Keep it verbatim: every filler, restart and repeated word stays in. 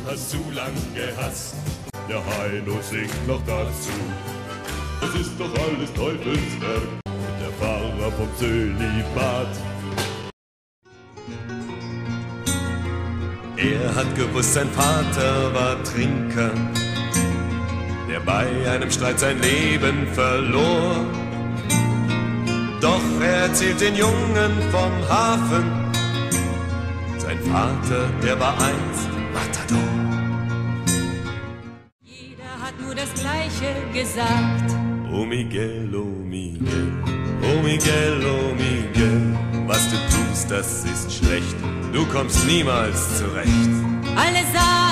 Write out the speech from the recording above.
hast zu lang gehasst. Der Heino singt noch dazu. Das ist doch alles Teufelswerk. Und der Pfarrer vom Zölibat. Er hat gewusst, sein Vater war Trinker, der bei einem Streit sein Leben verlor. Doch er erzählt den Jungen vom Hafen, sein Vater, der war einst Matador. Jeder hat nur das Gleiche gesagt. Oh Miguel, oh Miguel, oh Miguel, oh Miguel, was du tust, das ist schlecht, du kommst niemals zurecht. Alle sagen,